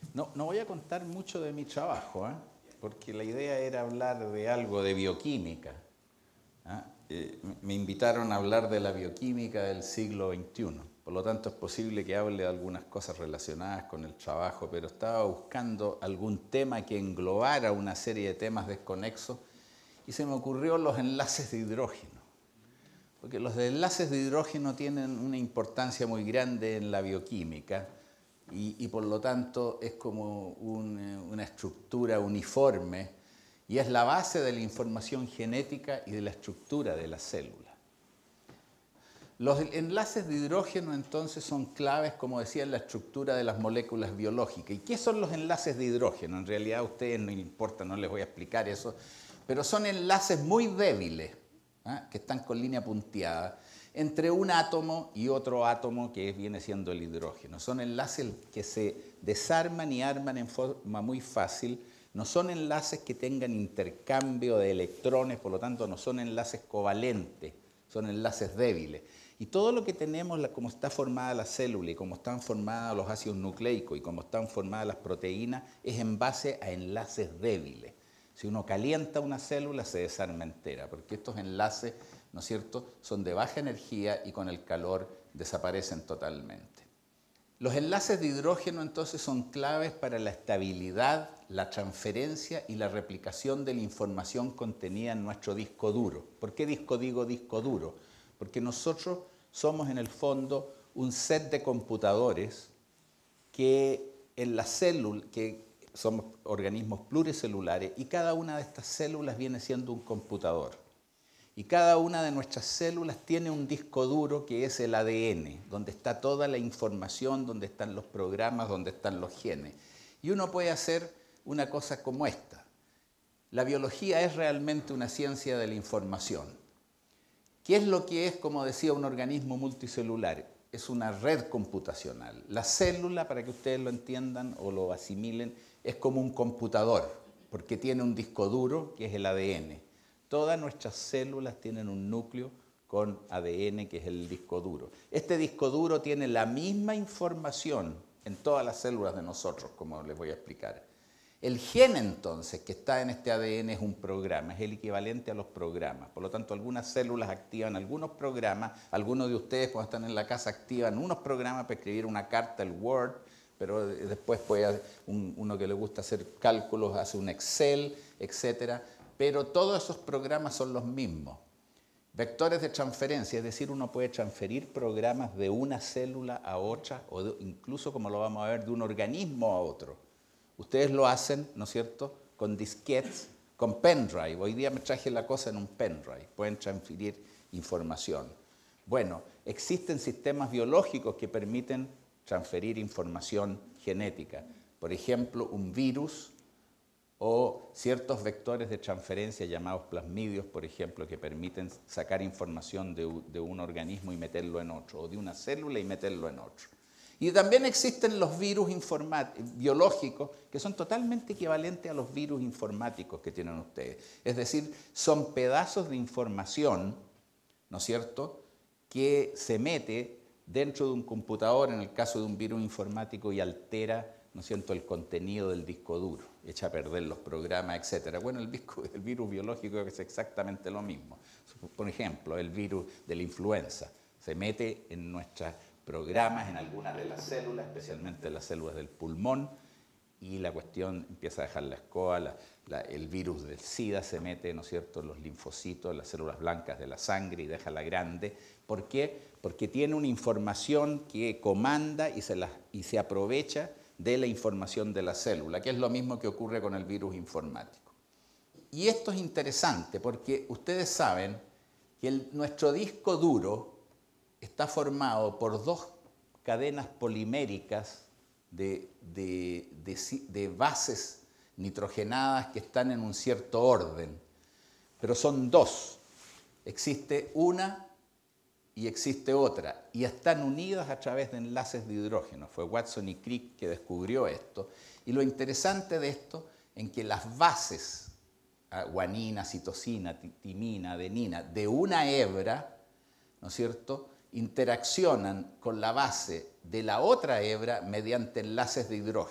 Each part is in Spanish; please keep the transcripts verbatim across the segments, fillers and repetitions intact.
No, no voy a contar mucho de mi trabajo, ¿eh? Porque la idea era hablar de algo de bioquímica. ¿eh? Eh, me invitaron a hablar de la bioquímica del siglo veintiuno. Por lo tanto, es posible que hable de algunas cosas relacionadas con el trabajo, pero estaba buscando algún tema que englobara una serie de temas desconexos y se me ocurrió los enlaces de hidrógeno. Porque los enlaces de hidrógeno tienen una importancia muy grande en la bioquímica y, y por lo tanto es como un, una estructura uniforme y es la base de la información genética y de la estructura de la célula. Los enlaces de hidrógeno entonces son claves, como decía, en la estructura de las moléculas biológicas. ¿Y qué son los enlaces de hidrógeno? En realidad a ustedes no les importa, no les voy a explicar eso, pero son enlaces muy débiles, ¿eh? que están con línea punteada, entre un átomo y otro átomo que viene siendo el hidrógeno. Son enlaces que se desarman y arman en forma muy fácil, no son enlaces que tengan intercambio de electrones, por lo tanto no son enlaces covalentes, son enlaces débiles. Y todo lo que tenemos, como está formada la célula y cómo están formados los ácidos nucleicos y cómo están formadas las proteínas, es en base a enlaces débiles. Si uno calienta una célula, se desarma entera, porque estos enlaces, ¿no es cierto?, son de baja energía y con el calor desaparecen totalmente. Los enlaces de hidrógeno entonces son claves para la estabilidad, la transferencia y la replicación de la información contenida en nuestro disco duro. ¿Por qué disco digo disco duro? Porque nosotros somos en el fondo un set de computadores que en la célula, que somos organismos pluricelulares y cada una de estas células viene siendo un computador. Y cada una de nuestras células tiene un disco duro que es el A D N, donde está toda la información, donde están los programas, donde están los genes. Y uno puede hacer una cosa como esta. La biología es realmente una ciencia de la información. ¿Qué es lo que es, como decía, un organismo multicelular? Es una red computacional. La célula, para que ustedes lo entiendan o lo asimilen, es como un computador, porque tiene un disco duro que es el A D N. Todas nuestras células tienen un núcleo con A D N, que es el disco duro. Este disco duro tiene la misma información en todas las células de nosotros, como les voy a explicar. El gen, entonces, que está en este A D N es un programa, es el equivalente a los programas. Por lo tanto, algunas células activan algunos programas, algunos de ustedes cuando están en la casa activan unos programas para escribir una carta, el Word, pero después puede un, uno que le gusta hacer cálculos, hace un Excel, etcétera. Pero todos esos programas son los mismos. Vectores de transferencia, es decir, uno puede transferir programas de una célula a otra, o de, incluso, como lo vamos a ver, de un organismo a otro. Ustedes lo hacen, ¿no es cierto?, con disquetes, con pendrive. Hoy día me traje la cosa en un pendrive. Pueden transferir información. Bueno, existen sistemas biológicos que permiten transferir información genética. Por ejemplo, un virus o ciertos vectores de transferencia llamados plasmidios, por ejemplo, que permiten sacar información de, de un organismo y meterlo en otro, o de una célula y meterlo en otro. Y también existen los virus biológicos que son totalmente equivalentes a los virus informáticos que tienen ustedes. Es decir, son pedazos de información, ¿no es cierto?, que se mete dentro de un computador, en el caso de un virus informático, y altera, ¿no es cierto?, el contenido del disco duro, echa a perder los programas, etcétera. Bueno, el, el virus biológico es exactamente lo mismo. Por ejemplo, el virus de la influenza se mete en nuestros programas, en algunas de las células, especialmente las células del pulmón, y la cuestión empieza a dejar la escoba. La, la, el virus del SIDA se mete, ¿no es cierto?, en los linfocitos, en las células blancas de la sangre y deja la grande. ¿Por qué? Porque tiene una información que comanda y se, la, y se aprovecha de la información de la célula, que es lo mismo que ocurre con el virus informático. Y esto es interesante porque ustedes saben que el, nuestro disco duro está formado por dos cadenas poliméricas de, de, de, de bases nitrogenadas que están en un cierto orden, pero son dos. Existe una y existe otra, y están unidas a través de enlaces de hidrógeno. Fue Watson y Crick que descubrió esto. Y lo interesante de esto es que las bases, guanina, citosina, timina, adenina, de una hebra, ¿no es cierto?, interaccionan con la base de la otra hebra mediante enlaces de hidrógeno.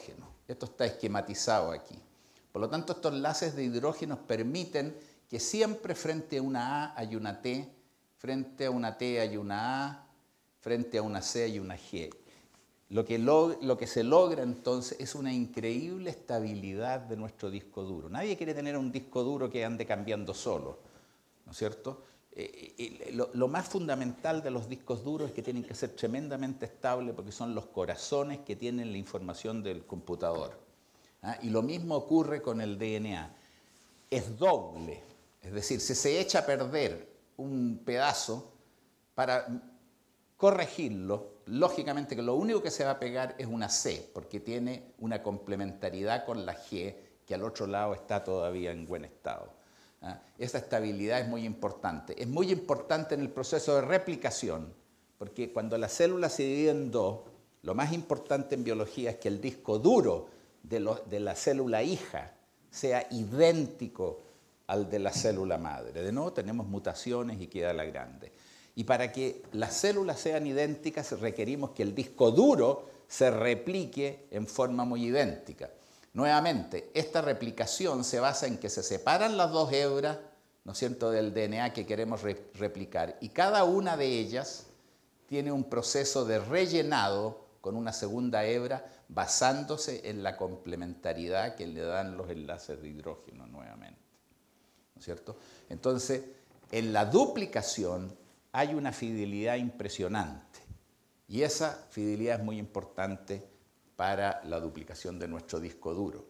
Esto está esquematizado aquí. Por lo tanto, estos enlaces de hidrógenos permiten que siempre frente a una A hay una T, frente a una T hay una A, frente a una C hay una G. Lo que, log- lo que se logra entonces es una increíble estabilidad de nuestro disco duro. Nadie quiere tener un disco duro que ande cambiando solo, ¿no es cierto? Eh, eh, lo, lo más fundamental de los discos duros es que tienen que ser tremendamente estables porque son los corazones que tienen la información del computador. ¿Ah? Y lo mismo ocurre con el D N A. Es doble, es decir, si se echa a perder un pedazo para corregirlo, lógicamente que lo único que se va a pegar es una C, porque tiene una complementariedad con la G, que al otro lado está todavía en buen estado. ¿Ah? Esa estabilidad es muy importante. Es muy importante en el proceso de replicación, porque cuando la célula se divide en dos, lo más importante en biología es que el disco duro de, lo, de la célula hija sea idéntico al de la célula madre. De nuevo tenemos mutaciones y queda la grande. Y para que las células sean idénticas requerimos que el disco duro se replique en forma muy idéntica. Nuevamente, esta replicación se basa en que se separan las dos hebras, ¿no es cierto?, del D N A que queremos re replicar, y cada una de ellas tiene un proceso de rellenado con una segunda hebra basándose en la complementariedad que le dan los enlaces de hidrógeno nuevamente, ¿no es cierto? Entonces, en la duplicación hay una fidelidad impresionante y esa fidelidad es muy importante para la duplicación de nuestro disco duro.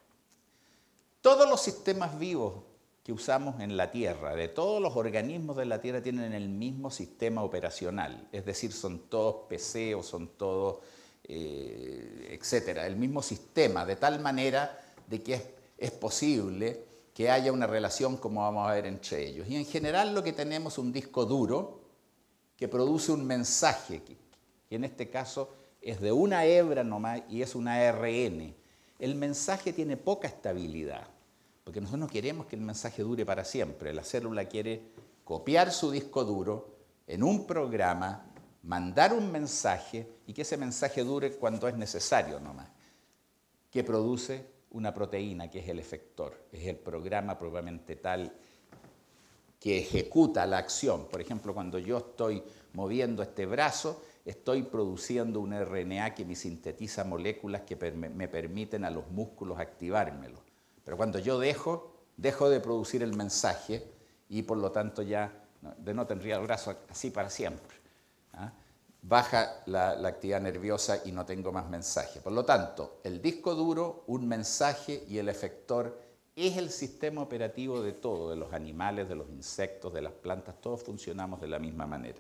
Todos los sistemas vivos que usamos en la Tierra, de todos los organismos de la Tierra, tienen el mismo sistema operacional, es decir, son todos P C o son todos, eh, etcétera, el mismo sistema, de tal manera de que es, es posible que haya una relación como vamos a ver entre ellos. Y en general lo que tenemos es un disco duro que produce un mensaje, que, que en este caso es de una hebra nomás y es una A R N. El mensaje tiene poca estabilidad, porque nosotros no queremos que el mensaje dure para siempre. La célula quiere copiar su disco duro en un programa, mandar un mensaje y que ese mensaje dure cuando es necesario nomás, que produce una proteína que es el efector, es el programa propiamente tal que ejecuta la acción. Por ejemplo, cuando yo estoy moviendo este brazo, estoy produciendo un R N A que me sintetiza moléculas que me permiten a los músculos activármelo. Pero cuando yo dejo, dejo de producir el mensaje y por lo tanto ya de no tendría el brazo así para siempre. ¿Ah? Baja la, la actividad nerviosa y no tengo más mensaje. Por lo tanto, el disco duro, un mensaje y el efector es el sistema operativo de todo, de los animales, de los insectos, de las plantas, todos funcionamos de la misma manera.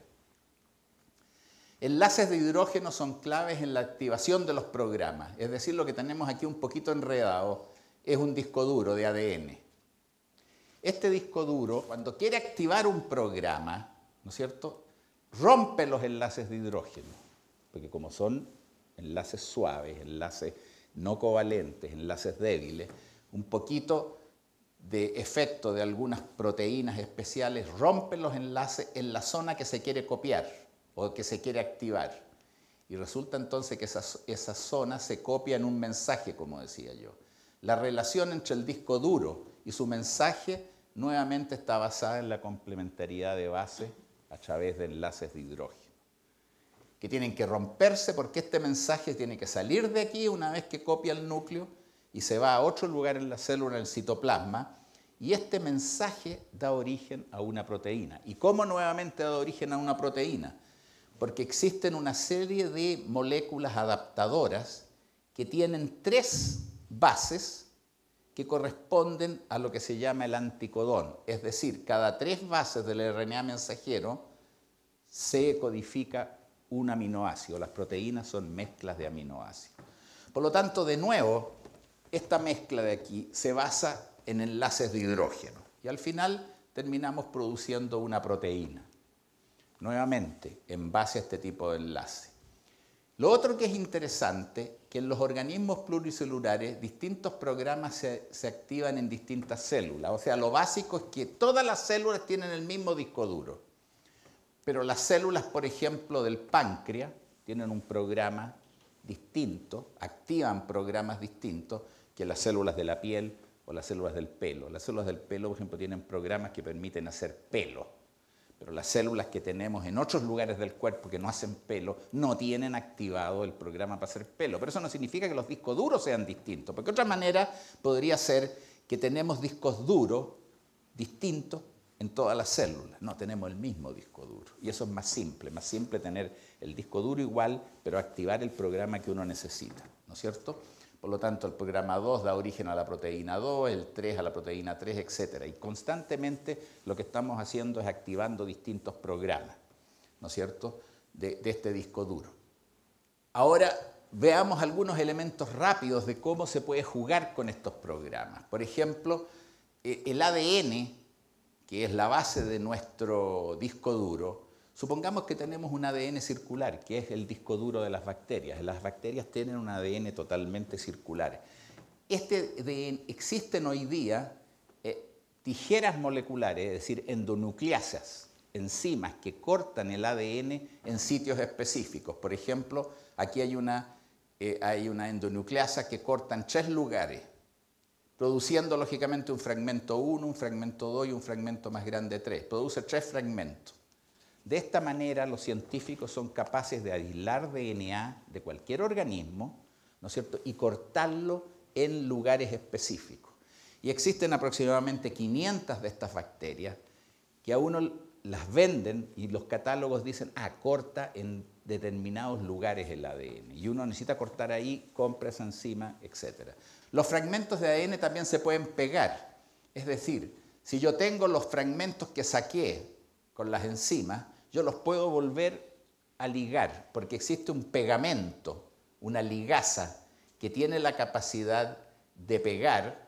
Enlaces de hidrógeno son claves en la activación de los programas, es decir, lo que tenemos aquí un poquito enredado es un disco duro de A D N. Este disco duro, cuando quiere activar un programa, ¿no es cierto?, rompe los enlaces de hidrógeno, porque como son enlaces suaves, enlaces no covalentes, enlaces débiles, un poquito de efecto de algunas proteínas especiales rompen los enlaces en la zona que se quiere copiar o que se quiere activar. Y resulta entonces que esa, esa zona se copia en un mensaje, como decía yo. La relación entre el disco duro y su mensaje nuevamente está basada en la complementariedad de base a través de enlaces de hidrógeno, que tienen que romperse porque este mensaje tiene que salir de aquí una vez que copia el núcleo y se va a otro lugar en la célula, en el citoplasma, y este mensaje da origen a una proteína. ¿Y cómo nuevamente da origen a una proteína? Porque existen una serie de moléculas adaptadoras que tienen tres bases que corresponden a lo que se llama el anticodón. Es decir, cada tres bases del R N A mensajero se codifica un aminoácido. Las proteínas son mezclas de aminoácidos. Por lo tanto, de nuevo, esta mezcla de aquí se basa en enlaces de hidrógeno. Y al final terminamos produciendo una proteína. Nuevamente, en base a este tipo de enlace. Lo otro que es interesante, que en los organismos pluricelulares distintos programas se, se activan en distintas células. O sea, lo básico es que todas las células tienen el mismo disco duro. Pero las células, por ejemplo, del páncreas, tienen un programa distintos, activan programas distintos que las células de la piel o las células del pelo. Las células del pelo, por ejemplo, tienen programas que permiten hacer pelo, pero las células que tenemos en otros lugares del cuerpo que no hacen pelo no tienen activado el programa para hacer pelo. Pero eso no significa que los discos duros sean distintos, porque de otra manera podría ser que tenemos discos duros distintos en todas las células. No, tenemos el mismo disco duro. Y eso es más simple, más simple tener el disco duro igual, pero activar el programa que uno necesita, ¿no es cierto? Por lo tanto, el programa dos da origen a la proteína dos, el tres a la proteína tres, etcétera. Y constantemente lo que estamos haciendo es activando distintos programas, ¿no es cierto?, de, de este disco duro. Ahora, veamos algunos elementos rápidos de cómo se puede jugar con estos programas. Por ejemplo, el A D N, que es la base de nuestro disco duro, supongamos que tenemos un A D N circular, que es el disco duro de las bacterias. Las bacterias tienen un A D N totalmente circular. Este D N, existen hoy día eh, tijeras moleculares, es decir, endonucleasas, enzimas que cortan el A D N en sitios específicos. Por ejemplo, aquí hay una, eh, hay una endonucleasa que corta en tres lugares, produciendo lógicamente un fragmento uno, un fragmento dos y un fragmento más grande tres. Produce tres fragmentos. De esta manera, los científicos son capaces de aislar D N A de cualquier organismo, ¿no es cierto?, y cortarlo en lugares específicos. Y existen aproximadamente quinientas de estas bacterias que a uno las venden y los catálogos dicen, ah, corta en determinados lugares el A D N. Y uno necesita cortar ahí, compra esa enzima, etcétera. Los fragmentos de A D N también se pueden pegar. Es decir, si yo tengo los fragmentos que saqué con las enzimas, yo los puedo volver a ligar, porque existe un pegamento, una ligasa, que tiene la capacidad de pegar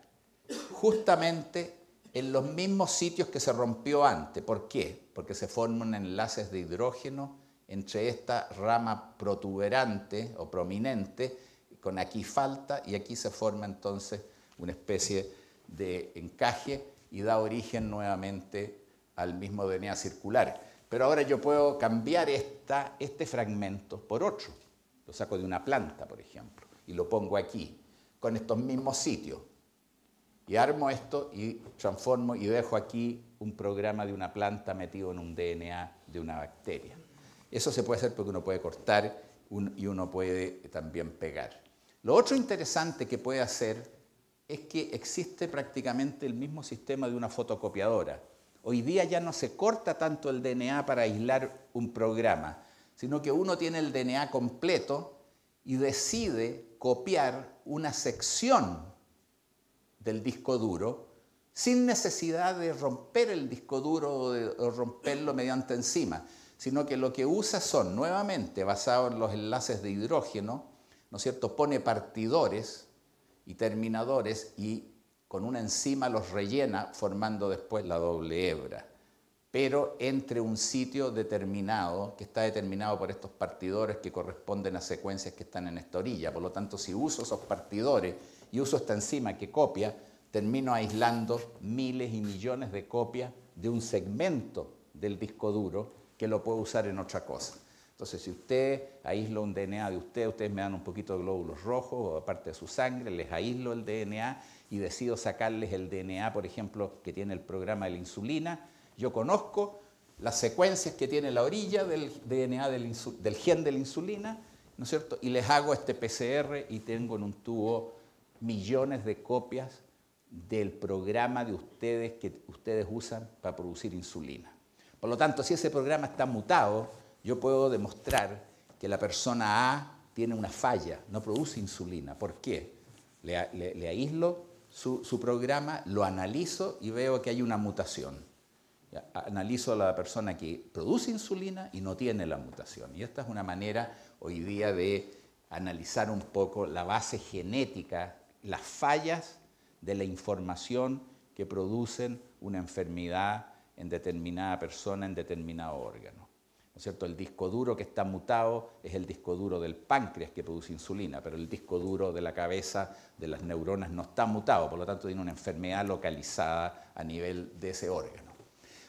justamente en los mismos sitios que se rompió antes. ¿Por qué? Porque se forman enlaces de hidrógeno entre esta rama protuberante o prominente, con aquí falta, y aquí se forma entonces una especie de encaje y da origen nuevamente al mismo D N A circular. Pero ahora yo puedo cambiar esta, este fragmento por otro. Lo saco de una planta, por ejemplo, y lo pongo aquí, con estos mismos sitios. Y armo esto y transformo y dejo aquí un programa de una planta metido en un D N A de una bacteria. Eso se puede hacer porque uno puede cortar y uno puede también pegar. Lo otro interesante que puede hacer es que existe prácticamente el mismo sistema de una fotocopiadora. Hoy día ya no se corta tanto el D N A para aislar un programa, sino que uno tiene el D N A completo y decide copiar una sección del disco duro sin necesidad de romper el disco duro o, de, o romperlo mediante enzimas, sino que lo que usa son, nuevamente, basados en los enlaces de hidrógeno, ¿no es cierto?, pone partidores y terminadores y con una enzima los rellena formando después la doble hebra, pero entre un sitio determinado que está determinado por estos partidores que corresponden a secuencias que están en esta orilla. Por lo tanto, si uso esos partidores y uso esta enzima que copia, termino aislando miles y millones de copias de un segmento del disco duro que lo puedo usar en otra cosa. Entonces, si usted aísla un D N A de usted, ustedes me dan un poquito de glóbulos rojos o aparte de su sangre, les aíslo el D N A y decido sacarles el D N A, por ejemplo, que tiene el programa de la insulina. Yo conozco las secuencias que tiene la orilla del D N A del, del gen de la insulina, ¿no es cierto? Y les hago este P C R y tengo en un tubo millones de copias del programa de ustedes que ustedes usan para producir insulina. Por lo tanto, si ese programa está mutado, yo puedo demostrar que la persona A tiene una falla, no produce insulina. ¿Por qué? Le, le, le aíslo su, su programa, lo analizo y veo que hay una mutación. Analizo a la persona que produce insulina y no tiene la mutación. Y esta es una manera hoy día de analizar un poco la base genética, las fallas de la información que producen una enfermedad en determinada persona, en determinado órgano. ¿No es cierto? El disco duro que está mutado es el disco duro del páncreas que produce insulina, pero el disco duro de la cabeza, de las neuronas, no está mutado, por lo tanto tiene una enfermedad localizada a nivel de ese órgano.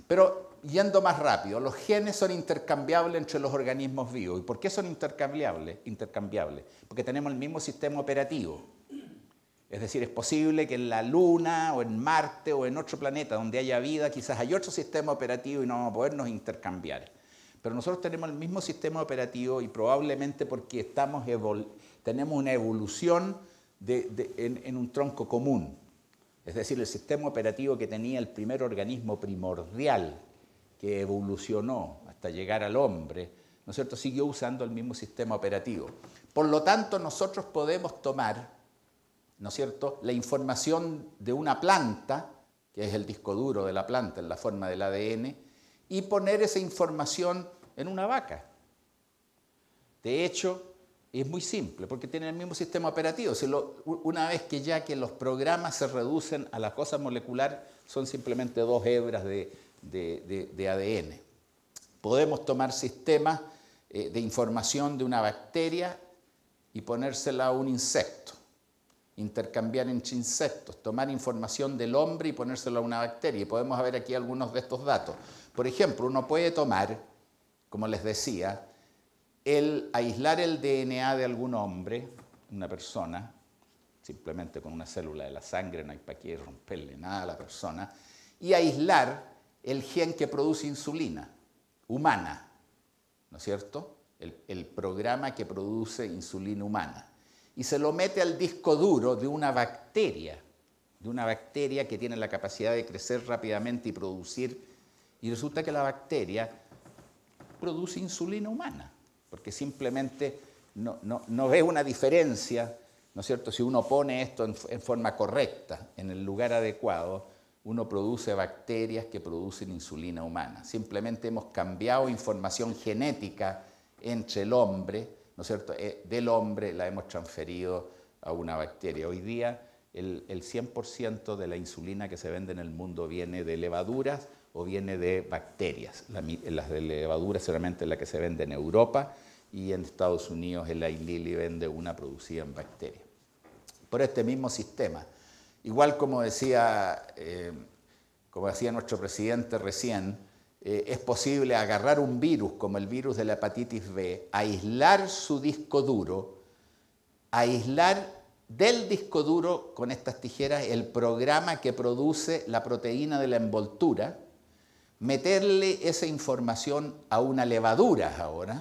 Pero yendo más rápido, los genes son intercambiables entre los organismos vivos. ¿Y por qué son intercambiables? Intercambiables? Porque tenemos el mismo sistema operativo. Es decir, es posible que en la Luna o en Marte o en otro planeta donde haya vida, quizás hay otro sistema operativo y no vamos a podernos intercambiar. Pero nosotros tenemos el mismo sistema operativo y probablemente porque estamos tenemos una evolución de, de, en, en un tronco común. Es decir, el sistema operativo que tenía el primer organismo primordial que evolucionó hasta llegar al hombre, ¿no es cierto?, siguió usando el mismo sistema operativo. Por lo tanto, nosotros podemos tomar, ¿no es cierto?, la información de una planta, que es el disco duro de la planta en la forma del A D N, y poner esa información en una vaca. De hecho, es muy simple, porque tiene el mismo sistema operativo. Si lo, una vez que ya que los programas se reducen a la cosa molecular, son simplemente dos hebras de, de, de, de A D N. Podemos tomar sistemas eh, de información de una bacteria y ponérsela a un insecto. Intercambiar entre insectos, tomar información del hombre y ponérselo a una bacteria. Y podemos ver aquí algunos de estos datos. Por ejemplo, uno puede tomar, como les decía, el aislar el D N A de algún hombre, una persona, simplemente con una célula de la sangre, no hay para qué romperle nada a la persona, y aislar el gen que produce insulina humana, ¿no es cierto? El, el programa que produce insulina humana. Y se lo mete al disco duro de una bacteria, de una bacteria que tiene la capacidad de crecer rápidamente y producir, y resulta que la bacteria produce insulina humana, porque simplemente no, no, no ve una diferencia, ¿no es cierto? Si uno pone esto en, en forma correcta, en el lugar adecuado, uno produce bacterias que producen insulina humana. Simplemente hemos cambiado información genética entre el hombre, ¿no es cierto?, del hombre la hemos transferido a una bacteria. Hoy día el, el cien por ciento de la insulina que se vende en el mundo viene de levaduras o viene de bacterias. La, las de levaduras solamente es la que se vende en Europa y en Estados Unidos el Eli Lilly vende una producida en bacterias. Por este mismo sistema. Igual como decía, eh, como decía nuestro presidente recién, Eh, es posible agarrar un virus como el virus de la hepatitis B, aislar su disco duro, aislar del disco duro con estas tijeras el programa que produce la proteína de la envoltura, meterle esa información a una levadura ahora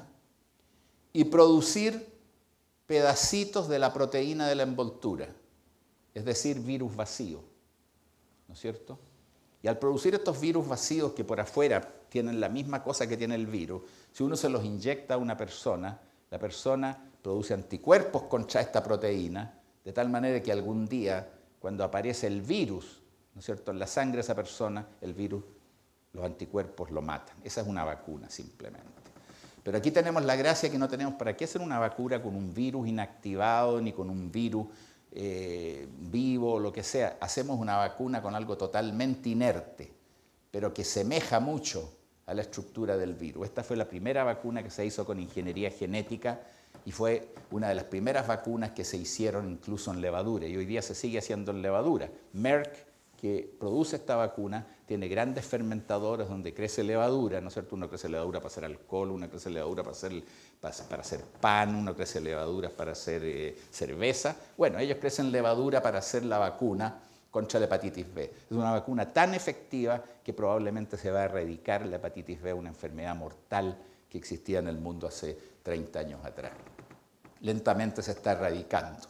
y producir pedacitos de la proteína de la envoltura, es decir, virus vacío, ¿no es cierto? Y al producir estos virus vacíos que por afuera tienen la misma cosa que tiene el virus, si uno se los inyecta a una persona, la persona produce anticuerpos contra esta proteína, de tal manera que algún día, cuando aparece el virus, ¿no es cierto?, en la sangre de esa persona, el virus, los anticuerpos lo matan. Esa es una vacuna simplemente. Pero aquí tenemos la gracia que no tenemos para qué hacer una vacuna con un virus inactivado ni con un virus Eh, vivo o lo que sea. Hacemos una vacuna con algo totalmente inerte, pero que semeja mucho a la estructura del virus. Esta fue la primera vacuna que se hizo con ingeniería genética y fue una de las primeras vacunas que se hicieron incluso en levadura, y hoy día se sigue haciendo en levadura. Merck, que produce esta vacuna, tiene grandes fermentadores donde crece levadura, ¿no es cierto? Uno crece levadura para hacer alcohol, uno crece levadura para hacer, para, para hacer pan, uno crece levadura para hacer eh, cerveza. Bueno, ellos crecen levadura para hacer la vacuna contra la hepatitis B. Es una vacuna tan efectiva que probablemente se va a erradicar la hepatitis B, una enfermedad mortal que existía en el mundo hace treinta años atrás. Lentamente se está erradicando.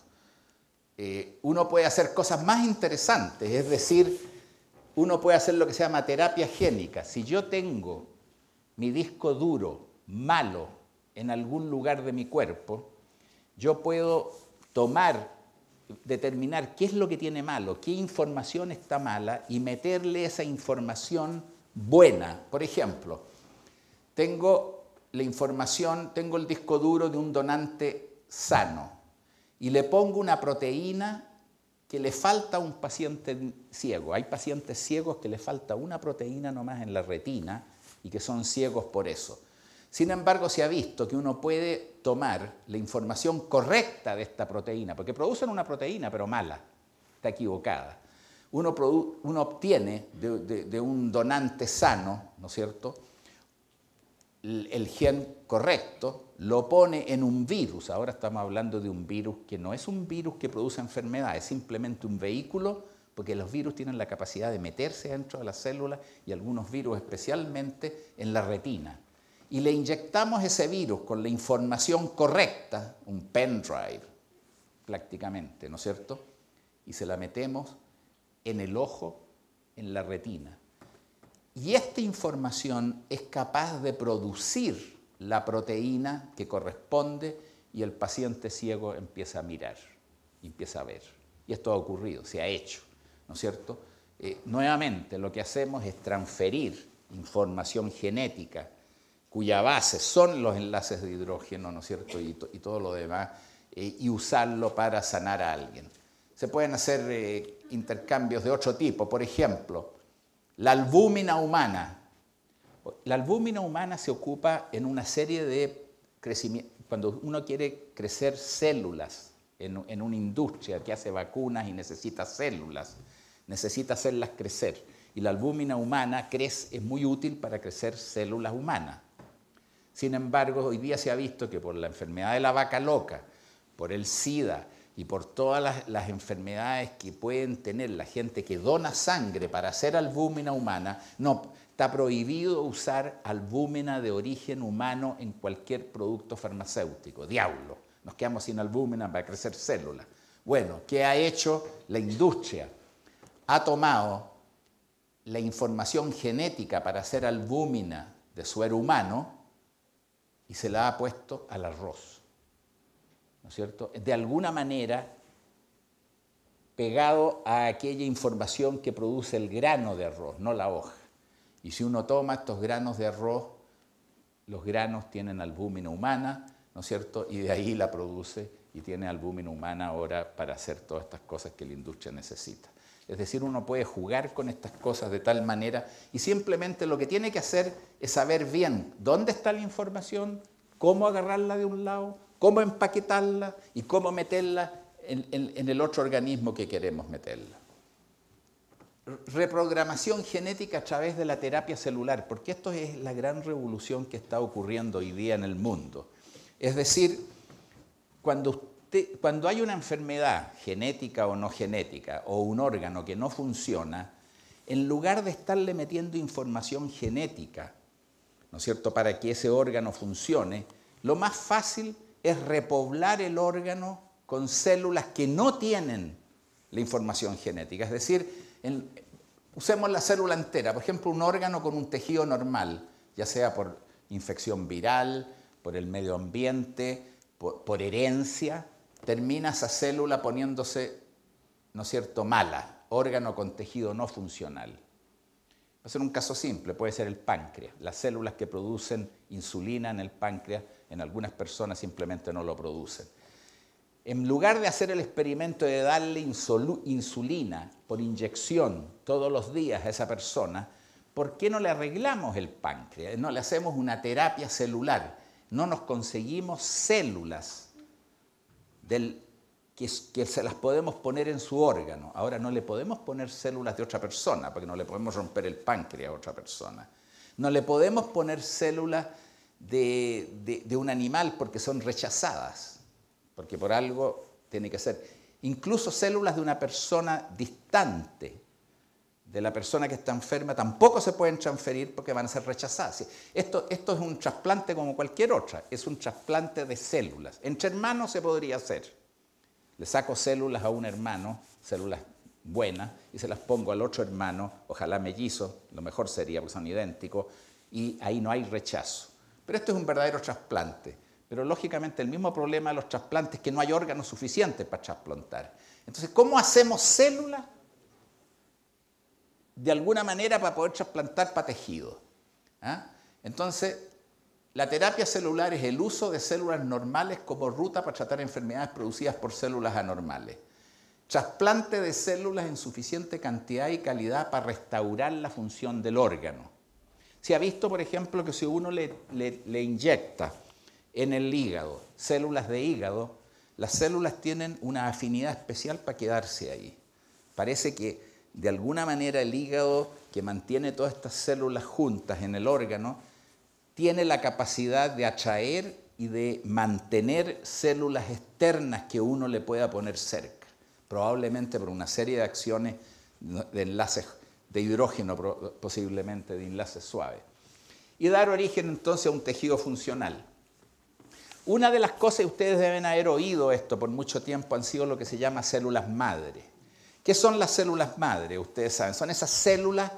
Eh, uno puede hacer cosas más interesantes, es decir, uno puede hacer lo que se llama terapia génica. Si yo tengo mi disco duro malo en algún lugar de mi cuerpo, yo puedo tomar, determinar qué es lo que tiene malo, qué información está mala y meterle esa información buena. Por ejemplo, tengo la información, tengo el disco duro de un donante sano y le pongo una proteína que le falta a un paciente ciego. Hay pacientes ciegos que le falta una proteína nomás en la retina y que son ciegos por eso. Sin embargo, se ha visto que uno puede tomar la información correcta de esta proteína, porque producen una proteína pero mala, está equivocada. uno, uno obtiene de, de, de un donante sano, ¿no es cierto?, el, el gen correcto, lo pone en un virus. Ahora estamos hablando de un virus que no es un virus que produce enfermedad, es simplemente un vehículo, porque los virus tienen la capacidad de meterse dentro de las células y algunos virus especialmente en la retina. Y le inyectamos ese virus con la información correcta, un pendrive prácticamente, ¿no es cierto?, y se la metemos en el ojo, en la retina. Y esta información es capaz de producir la proteína que corresponde y el paciente ciego empieza a mirar, empieza a ver. Y esto ha ocurrido, se ha hecho, ¿no es cierto? Eh, nuevamente, lo que hacemos es transferir información genética cuya base son los enlaces de hidrógeno, ¿no es cierto?, y, to, y todo lo demás, eh, y usarlo para sanar a alguien. Se pueden hacer eh, intercambios de otro tipo. Por ejemplo, la albúmina humana. La albúmina humana se ocupa en una serie de crecimientos. Cuando uno quiere crecer células en, en una industria que hace vacunas y necesita células, necesita hacerlas crecer. Y la albúmina humana crece, es muy útil para crecer células humanas. Sin embargo, hoy día se ha visto que por la enfermedad de la vaca loca, por el SIDA y por todas las, las enfermedades que pueden tener la gente que dona sangre para hacer albúmina humana, no, está prohibido usar albúmina de origen humano en cualquier producto farmacéutico. Diablo, nos quedamos sin albúmina para crecer células. Bueno, ¿qué ha hecho la industria? Ha tomado la información genética para hacer albúmina de suero humano y se la ha puesto al arroz, ¿no es cierto? De alguna manera pegado a aquella información que produce el grano de arroz, no la hoja. Y si uno toma estos granos de arroz, los granos tienen albúmina humana, ¿no es cierto? Y de ahí la produce y tiene albúmina humana ahora para hacer todas estas cosas que la industria necesita. Es decir, uno puede jugar con estas cosas de tal manera y simplemente lo que tiene que hacer es saber bien dónde está la información, cómo agarrarla de un lado, cómo empaquetarla y cómo meterla en, en, en el otro organismo que queremos meterla. Reprogramación genética a través de la terapia celular, porque esto es la gran revolución que está ocurriendo hoy día en el mundo. Es decir, cuando usted Cuando hay una enfermedad genética o no genética o un órgano que no funciona, en lugar de estarle metiendo información genética, ¿no es cierto?, para que ese órgano funcione, lo más fácil es repoblar el órgano con células que no tienen la información genética. Es decir, en, usemos la célula entera, por ejemplo, un órgano con un tejido normal, ya sea por infección viral, por el medio ambiente, por, por herencia, termina esa célula poniéndose, ¿no es cierto?, mala, órgano con tejido no funcional. Va a ser un caso simple, puede ser el páncreas. Las células que producen insulina en el páncreas, en algunas personas simplemente no lo producen. En lugar de hacer el experimento de darle insulina por inyección todos los días a esa persona, ¿por qué no le arreglamos el páncreas? No le hacemos una terapia celular, no nos conseguimos células Del, que, que se las podemos poner en su órgano. Ahora no le podemos poner células de otra persona, porque no le podemos romper el páncreas a otra persona. No le podemos poner células de, de, de un animal porque son rechazadas, porque por algo tiene que ser. Incluso células de una persona distante, de la persona que está enferma, tampoco se pueden transferir porque van a ser rechazadas. Esto, esto es un trasplante como cualquier otra, es un trasplante de células. Entre hermanos se podría hacer. Le saco células a un hermano, células buenas, y se las pongo al otro hermano, ojalá mellizos, lo mejor sería porque son idénticos, y ahí no hay rechazo. Pero esto es un verdadero trasplante. Pero lógicamente el mismo problema de los trasplantes es que no hay órganos suficientes para trasplantar. Entonces, ¿cómo hacemos células de alguna manera para poder trasplantar para tejido? ¿Ah? Entonces, la terapia celular es el uso de células normales como ruta para tratar enfermedades producidas por células anormales. Trasplante de células en suficiente cantidad y calidad para restaurar la función del órgano. Se ha visto, por ejemplo, que si uno le, le, le inyecta en el hígado células de hígado, las células tienen una afinidad especial para quedarse ahí. Parece que de alguna manera el hígado, que mantiene todas estas células juntas en el órgano, tiene la capacidad de atraer y de mantener células externas que uno le pueda poner cerca, probablemente por una serie de acciones de enlaces de hidrógeno, posiblemente de enlaces suaves, y dar origen entonces a un tejido funcional. Una de las cosas, y ustedes deben haber oído esto por mucho tiempo, han sido lo que se llama células madre. ¿Qué son las células madre? Ustedes saben, son esas células,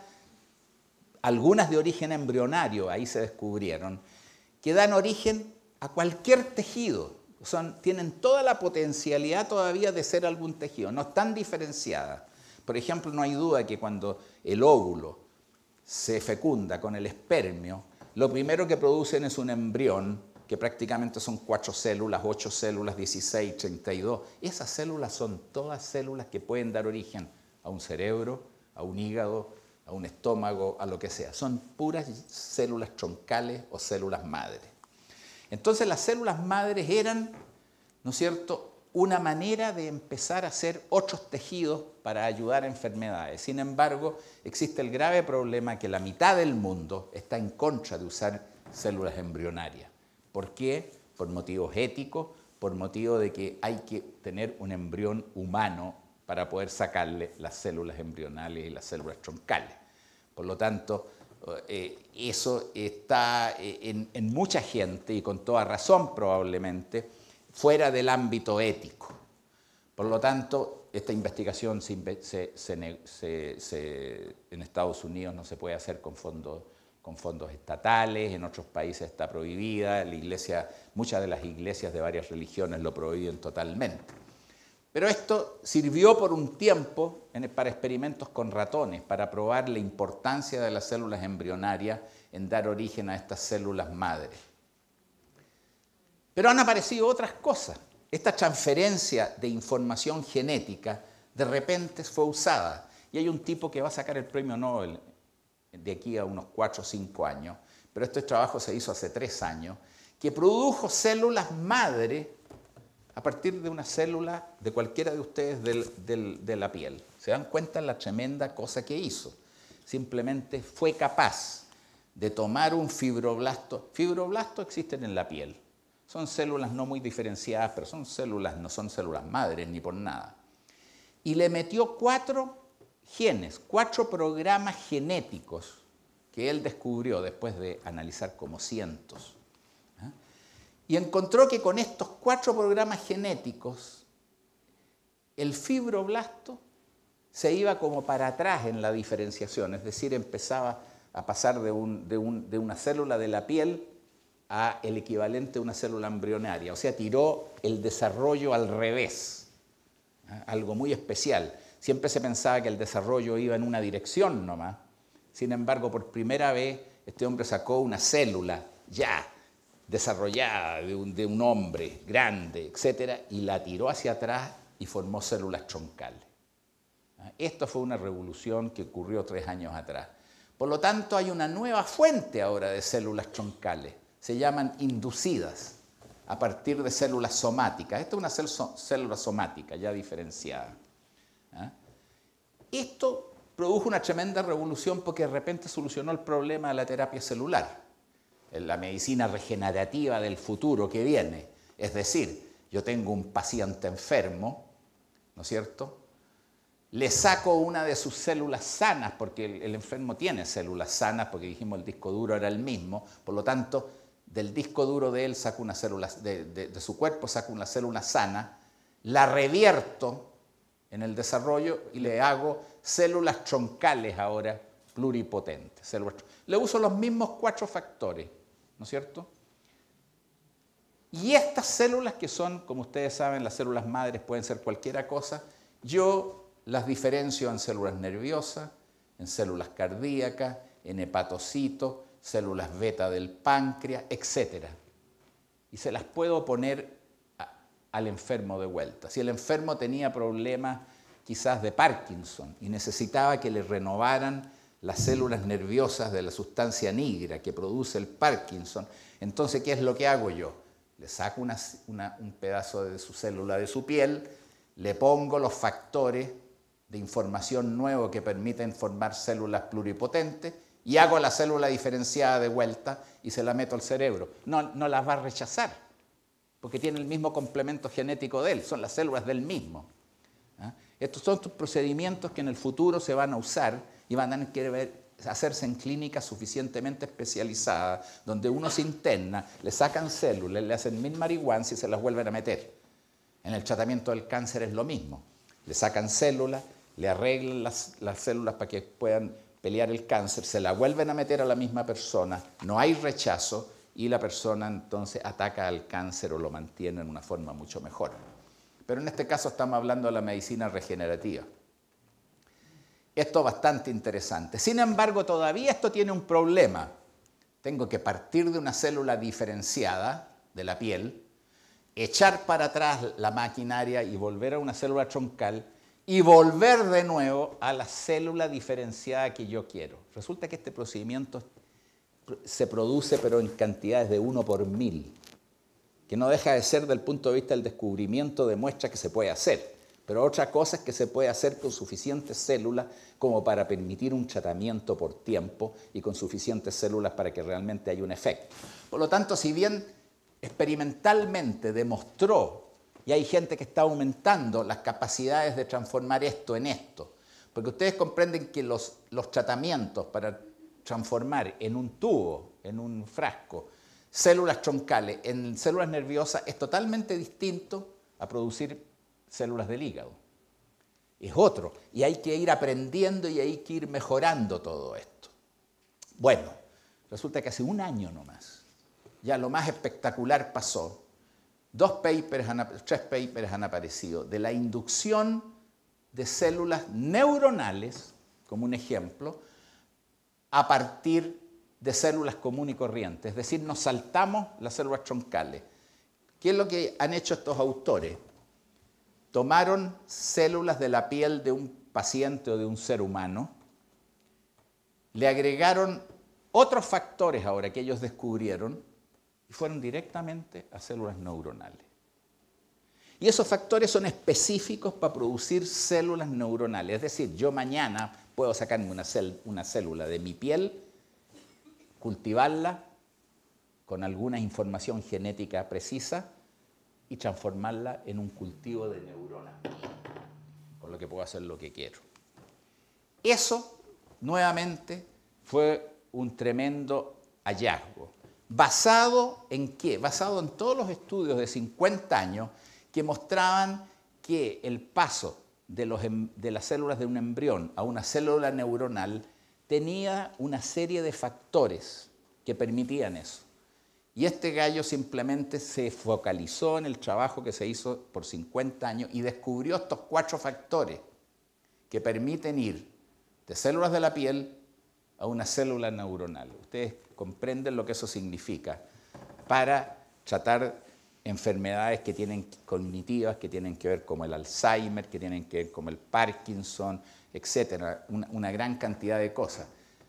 algunas de origen embrionario, ahí se descubrieron, que dan origen a cualquier tejido. Son, tienen toda la potencialidad todavía de ser algún tejido, no están diferenciadas. Por ejemplo, no hay duda que cuando el óvulo se fecunda con el espermio, lo primero que producen es un embrión, que prácticamente son cuatro células, ocho células, dieciséis, treinta y dos. Esas células son todas células que pueden dar origen a un cerebro, a un hígado, a un estómago, a lo que sea. Son puras células troncales o células madres. Entonces las células madres eran, ¿no es cierto?, una manera de empezar a hacer otros tejidos para ayudar a enfermedades. Sin embargo, existe el grave problema que la mitad del mundo está en contra de usar células embrionarias. ¿Por qué? Por motivos éticos, por motivo de que hay que tener un embrión humano para poder sacarle las células embrionales y las células troncales. Por lo tanto, eh, eso está en, en mucha gente, y con toda razón probablemente, fuera del ámbito ético. Por lo tanto, esta investigación se, se, se, se, se, en Estados Unidos no se puede hacer con fondos, con fondos estatales, en otros países está prohibida, la iglesia, muchas de las iglesias de varias religiones lo prohíben totalmente. Pero esto sirvió por un tiempo para experimentos con ratones, para probar la importancia de las células embrionarias en dar origen a estas células madres. Pero han aparecido otras cosas. Esta transferencia de información genética de repente fue usada. Y hay un tipo que va a sacar el premio Nobel de aquí a unos cuatro o cinco años, pero este trabajo se hizo hace tres años, que produjo células madre a partir de una célula de cualquiera de ustedes del, del, de la piel. ¿Se dan cuenta de la tremenda cosa que hizo? Simplemente fue capaz de tomar un fibroblasto. Fibroblastos existen en la piel. Son células no muy diferenciadas, pero son células, no son células madres ni por nada. Y le metió cuatro genes, cuatro programas genéticos que él descubrió después de analizar como cientos. ¿eh? Y encontró que con estos cuatro programas genéticos, el fibroblasto se iba como para atrás en la diferenciación, es decir, empezaba a pasar de, un, de, un, de una célula de la piel a el equivalente a una célula embrionaria, o sea, tiró el desarrollo al revés, ¿eh? Algo muy especial. Siempre se pensaba que el desarrollo iba en una dirección nomás, sin embargo, por primera vez este hombre sacó una célula ya desarrollada de un, de un hombre grande, etcétera, y la tiró hacia atrás y formó células troncales. ¿eh? Esto fue una revolución que ocurrió tres años atrás. Por lo tanto, hay una nueva fuente ahora de células troncales. Se llaman inducidas a partir de células somáticas. Esta es una célula somática ya diferenciada. ¿eh? Esto produjo una tremenda revolución porque de repente solucionó el problema de la terapia celular, la medicina regenerativa del futuro que viene. Es decir, yo tengo un paciente enfermo, ¿no es cierto? Le saco una de sus células sanas, porque el, el enfermo tiene células sanas, porque dijimos el disco duro era el mismo, por lo tanto, del disco duro de él saco una célula, de, de, de su cuerpo saco una célula sana, la revierto en el desarrollo y le hago células troncales ahora pluripotentes. Células, le uso los mismos cuatro factores, ¿no es cierto? Y estas células que son, como ustedes saben, las células madres pueden ser cualquier cosa, yo las diferencio en células nerviosas, en células cardíacas, en hepatocitos, células beta del páncreas, etcétera. Y se las puedo poner a, al enfermo de vuelta. Si el enfermo tenía problemas quizás de Parkinson y necesitaba que le renovaran las células nerviosas de la sustancia nigra que produce el Parkinson, entonces, ¿qué es lo que hago yo? Le saco una, una, un pedazo de su célula de su piel, le pongo los factores de información nuevo que permiten formar células pluripotentes y hago la célula diferenciada de vuelta y se la meto al cerebro. No, no las va a rechazar, porque tiene el mismo complemento genético de él, son las células del mismo. ¿Ah? Estos son estos procedimientos que en el futuro se van a usar y van a tener que ver, hacerse en clínicas suficientemente especializadas, donde uno se interna, le sacan células, le hacen mil marihuanas y se las vuelven a meter. En el tratamiento del cáncer es lo mismo. Le sacan células, le arreglan las, las células para que puedan pelear el cáncer, se la vuelven a meter a la misma persona, no hay rechazo y la persona entonces ataca al cáncer o lo mantiene en una forma mucho mejor. Pero en este caso estamos hablando de la medicina regenerativa. Esto es bastante interesante. Sin embargo, todavía esto tiene un problema. Tengo que partir de una célula diferenciada de la piel, echar para atrás la maquinaria y volver a una célula troncal y volver de nuevo a la célula diferenciada que yo quiero. Resulta que este procedimiento se produce pero en cantidades de uno por mil, que no deja de ser, desde el punto de vista del descubrimiento, demuestra que se puede hacer. Pero otra cosa es que se puede hacer con suficientes células como para permitir un tratamiento por tiempo y con suficientes células para que realmente haya un efecto. Por lo tanto, si bien experimentalmente demostró, y hay gente que está aumentando las capacidades de transformar esto en esto, porque ustedes comprenden que los, los tratamientos para transformar en un tubo, en un frasco, células troncales en células nerviosas es totalmente distinto a producir células del hígado. Es otro, y hay que ir aprendiendo y hay que ir mejorando todo esto. Bueno, resulta que hace un año nomás, ya lo más espectacular pasó. Dos papers, han, tres papers han aparecido de la inducción de células neuronales, como un ejemplo, a partir de células comunes y corrientes. Es decir, nos saltamos las células troncales. ¿Qué es lo que han hecho estos autores? Tomaron células de la piel de un paciente o de un ser humano, le agregaron otros factores ahora que ellos descubrieron y fueron directamente a células neuronales. Y esos factores son específicos para producir células neuronales. Es decir, yo mañana puedo sacarme una, cel- una célula de mi piel, cultivarla con alguna información genética precisa y transformarla en un cultivo de neuronas, con lo que puedo hacer lo que quiero. Eso, nuevamente, fue un tremendo hallazgo. ¿Basado en qué? Basado en todos los estudios de cincuenta años que mostraban que el paso de, los, de las células de un embrión a una célula neuronal tenía una serie de factores que permitían eso. Y este gallo simplemente se focalizó en el trabajo que se hizo por cincuenta años y descubrió estos cuatro factores que permiten ir de células de la piel a una célula neuronal. Ustedes comprenden lo que eso significa para tratar enfermedades que tienen cognitivas, que tienen que ver como el Alzheimer, que tienen que ver como el Parkinson, etcétera, una, una gran cantidad de cosas.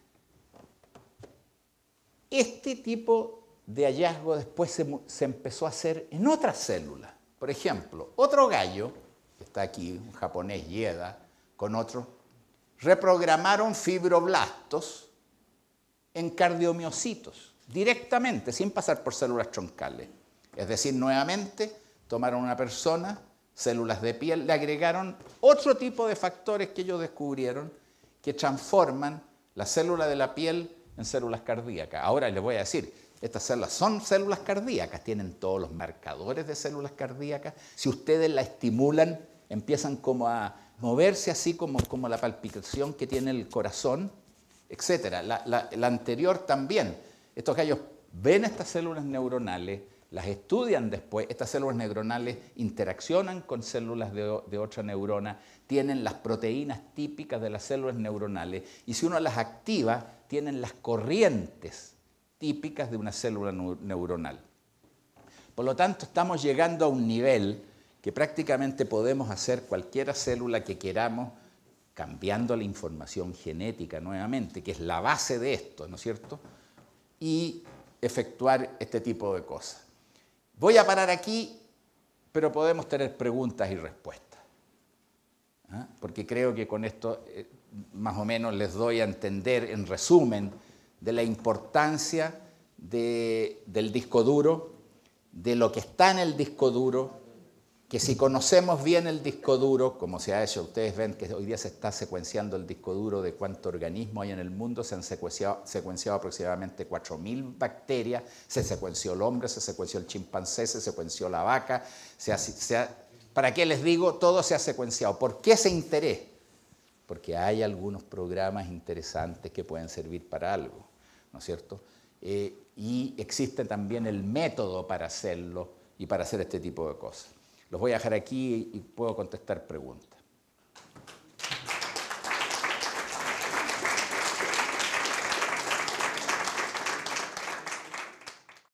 Este tipo de hallazgo después se, se empezó a hacer en otras células. Por ejemplo, otro gallo, que está aquí, un japonés Yeda, con otro, reprogramaron fibroblastos en cardiomiocitos, directamente, sin pasar por células troncales. Es decir, nuevamente, tomaron una persona, células de piel, le agregaron otro tipo de factores que ellos descubrieron que transforman la célula de la piel en células cardíacas. Ahora les voy a decir, estas células son células cardíacas, tienen todos los marcadores de células cardíacas. Si ustedes la estimulan, empiezan como a moverse así como, como la palpitación que tiene el corazón, etcétera. La, la, la anterior también. Estos gallos ven estas células neuronales, las estudian después, estas células neuronales interaccionan con células de, de otra neurona, tienen las proteínas típicas de las células neuronales y si uno las activa, tienen las corrientes típicas de una célula neuronal. Por lo tanto, estamos llegando a un nivel que prácticamente podemos hacer cualquier célula que queramos cambiando la información genética nuevamente, que es la base de esto, ¿no es cierto? Y efectuar este tipo de cosas. Voy a parar aquí, pero podemos tener preguntas y respuestas. ¿ah? Porque creo que con esto eh, más o menos les doy a entender, en resumen, de la importancia de, del disco duro, de lo que está en el disco duro, que si conocemos bien el disco duro, como se ha hecho, ustedes ven que hoy día se está secuenciando el disco duro de cuánto organismo hay en el mundo, se han secuenciado, secuenciado aproximadamente cuatro mil bacterias, se secuenció el hombre, se secuenció el chimpancé, se secuenció la vaca, se ha, se ha, ¿para qué les digo? Todo se ha secuenciado. ¿Por qué ese interés? Porque hay algunos programas interesantes que pueden servir para algo, ¿no es cierto? Eh, y existe también el método para hacerlo y para hacer este tipo de cosas. Los voy a dejar aquí y puedo contestar preguntas.